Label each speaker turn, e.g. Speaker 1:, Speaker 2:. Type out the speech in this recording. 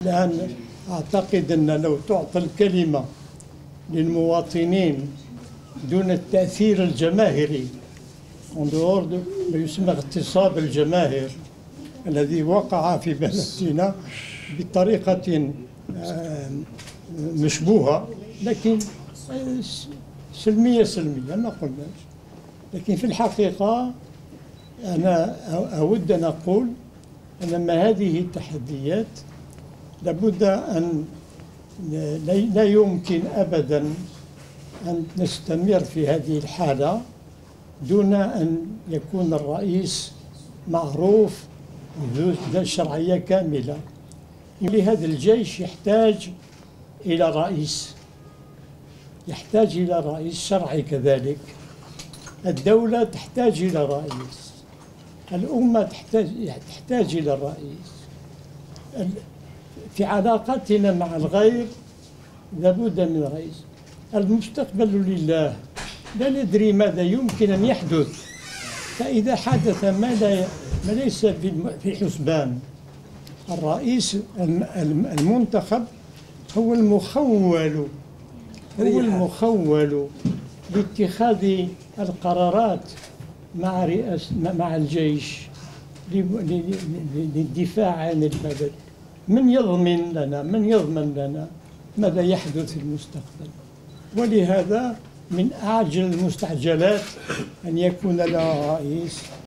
Speaker 1: لأن أعتقد أن لو تعطى الكلمة للمواطنين دون التأثير الجماهيري ما يسمى اغتصاب الجماهير الذي وقع في بلدنا بطريقة مشبوهة، لكن سلمية ما قلناش. لكن في الحقيقة أنا أود أن أقول أن ما هذه التحديات لابد أن لا يمكن أبدا أن نستمر في هذه الحالة دون أن يكون الرئيس معروف ذو شرعية كاملة. لهذا الجيش يحتاج إلى رئيس، يحتاج إلى رئيس شرعي كذلك. الدولة تحتاج إلى رئيس، الأمة تحتاج إلى رئيس. في علاقاتنا مع الغير لابد من رئيس. المستقبل لله، لا ندري ماذا يمكن أن يحدث، فإذا حدث ما ليس في حسبان، الرئيس المنتخب هو المخول لاتخاذ القرارات مع الجيش للدفاع عن البلد. من يضمن لنا ماذا يحدث في المستقبل؟ ولهذا من أعجل المستعجلات أن يكون لنا رئيس